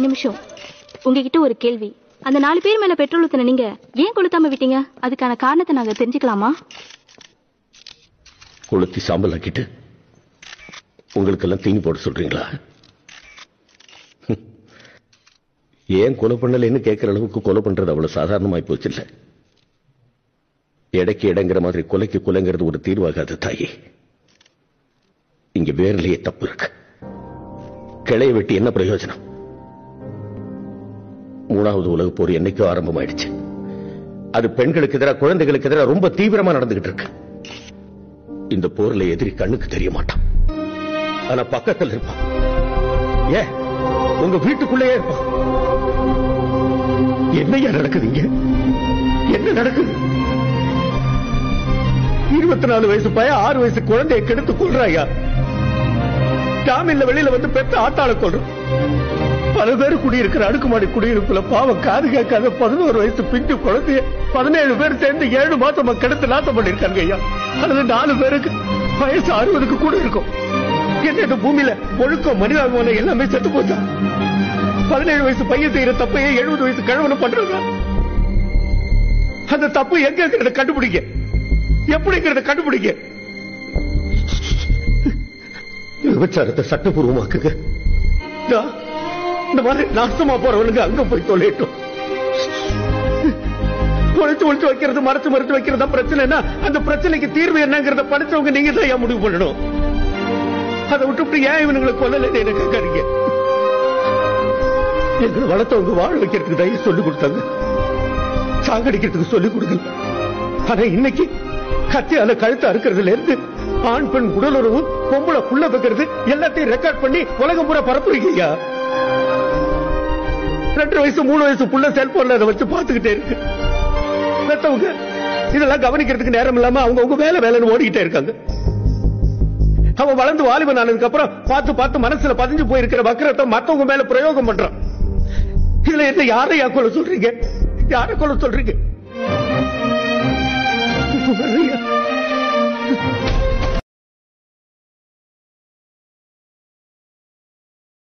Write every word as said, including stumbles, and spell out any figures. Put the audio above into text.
ஒரு நிமிஷம், உங்ககிட்ட ஒரு கேள்வி. அந்த நாலு பேர் மேல பெட்ரோல் ஊத்துன நீங்க ஏன் கொளுத்தாம விட்டீங்க? அதுக்கான காரணத்தை நாங்க தெரிஞ்சுக்கலாமா? கொளுத்தி சாம்பல் ஆக்கிட்டு உங்களுக்கு எல்லாம் தீனி போட சொல்றீங்களா? ஏன் கொலை பண்ணலன்னு கேட்கிற அளவுக்கு கொலை பண்றது அவ்வளவு சாதாரணமாய் போச்சு இல்ல. எடைக்கு இடங்கிற மாதிரி கொலைக்கு கொலைங்கிறது ஒரு தீர்வாகாது தாயே. இங்க வேர்லயே தப்பு இருக்கு. கிளைய வெட்டி என்ன பிரயோஜனம்? மூணாவது உலக போர் என்னைக்கோ ஆரம்பமாயிடுச்சு. அது பெண்களுக்கு எதிராக, குழந்தைகளுக்கு எதிராக ரொம்ப தீவிரமா நடந்துகிட்டு இருக்கு. இந்த போர்ல எதிரி கண்ணுக்கு தெரிய மாட்டான், ஆனா பக்கத்தில் இருப்பான். ஏன் உங்க வீட்டுக்குள்ளேயே இருப்பான். என்னையா நடக்குதுங்க? என்ன நடக்குது? இருபத்தி நாலு வயசு பையன் ஆறு வயசு குழந்தையை கெடுத்து கொள்றாயா? ஜாமீன்ல வெளியில வந்து பெத்த ஆட்டாள கொள்றோம். பல பேர் குடியிருக்கிற அடுக்குமாடி குடியிருப்புல பாவம் காது கேட்காத பதினோரு வயசு பிஞ்சு குழந்தைய பதினேழு பேர் சேர்ந்து ஏழு மாசம் கெடுத்து நாசம் பண்ணிருக்காங்க ஐயா. அதுல நாலு பேருக்கு வயசு அறுபதுக்கு கூட இருக்கும். என்ன பூமியில ஒழுக்கம் மனிதாபிமானம் எல்லாமே செத்து போச்சா? பதினேழு வயசு பையன் செய்யற தப்பையே எழுபது வயசு கிழவன பண்றாங்க. அந்த தப்பு எங்க இருக்கிறத கண்டுபிடிக்க, எப்படிங்கிறத கண்டுபிடிக்க. விபச்சாரத்தை சட்டப்பூர்வமாக்குங்க. இந்த மாதிரி நாசமா போறவனுக்கு அங்க போய் தொலைட்டோம். ஒழிச்சு ஒழிச்சு வைக்கிறது, மறைச்சு மறைச்சு வைக்கிறதா பிரச்சனைனா அந்த பிரச்சனைக்கு தீர்வு என்னங்கிறத படிச்சவங்க நீங்க தான் ஏன் முடிவு பண்ணணும்? அதை விட்டு ஏன் இவனுங்களை கொல்லல எனக்கு கேட்காதீங்க. எங்களை வளர்த்தவங்க வாழ வைக்கிறதுக்கு தயவு சொல்லிக் கொடுத்தாங்க, சாகடிக்கிறதுக்கு சொல்லிக் கொடுக்கல. ஆனா இன்னைக்கு கத்தியால கழுத்து அறுக்கிறதுல இருந்து ஆண் பெண் உடலுறவு, பொம்பளை புள்ள வைக்கிறது எல்லாத்தையும் ரெக்கார்ட் பண்ணி உலகம் பூரா பரப்புறீங்க. ரெண்டு வயசு மூணு வயசு புள்ள செல்போன்ல அதை வச்சு பார்த்துக்கிட்டே இருக்கு. மத்தவங்க இதெல்லாம் கவனிக்கிறதுக்கு நேரம் இல்லாம அவங்க உங்க வேலை வேலைன்னு ஓடிக்கிட்டே இருக்காங்க. அவன் வளர்ந்து வாலிபன் ஆனதுக்கு அப்புறம் பார்த்து பார்த்து மனசுல பதிஞ்சு போயிருக்கிற வக்கரத்தை மத்தவங்க மேல பிரயோகம் பண்றான். இதுல என்ன யாரையா கொலை சொல்றீங்க? யாரை கொலை சொல்றீங்க?